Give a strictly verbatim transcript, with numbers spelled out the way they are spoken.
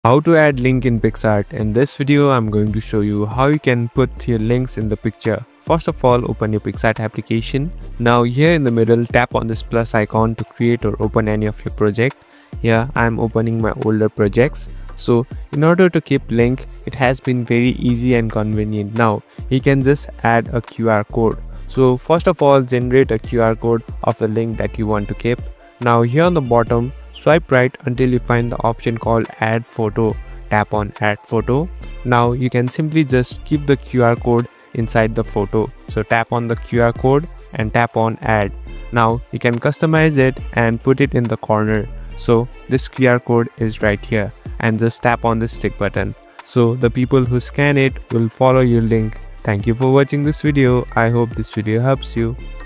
How to add link in Picsart. In this video, I'm going to show you how you can put your links in the picture. First of all, open your Picsart application. Now here in the middle, tap on this plus icon to create or open any of your project. Here I'm opening my older projects. So in order to keep link, it has been very easy and convenient. Now you can just add a Q R code. So first of all, generate a Q R code of the link that you want to keep. Now here on the bottom, swipe right until you find the option called add photo. Tap on add photo. Now you can simply just keep the Q R code inside the photo. So tap on the Q R code and tap on add. Now you can customize it and put it in the corner. So this Q R code is right here, and just tap on this tick button. So the people who scan it will follow your link. Thank you for watching this video. I hope this video helps you.